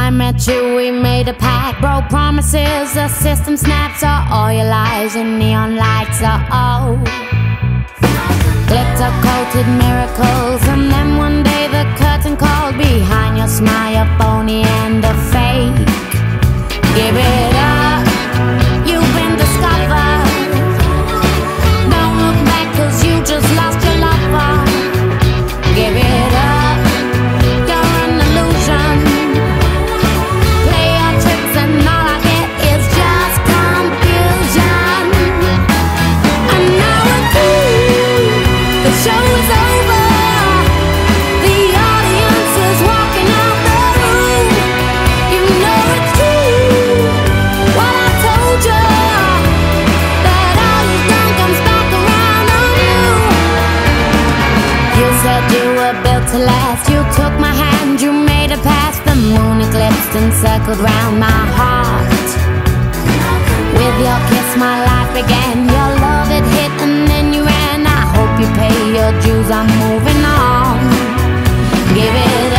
I met you, we made a pact. Broke promises, the system snaps. All your lies and neon lights are all glitter-coated miracles. And then one day the curtain called. Behind your smile, you're phony and a fake. Give it up, you've been discovered. Don't look back, cause you just lost your lover. Give it up, you're an illusion. Play your tricks and all I get is just confusion. And now it's through, the show is over. The audience is walking out the room. You know it's true what I told you, that all you've done comes back around on you. You said you were built to last. You took my hand, you made a pass. The moon eclipsed and circled round my heart. With your kiss my life began. Your love it hit and then you ran. I hope you pay your dues, I'm moving on. Give it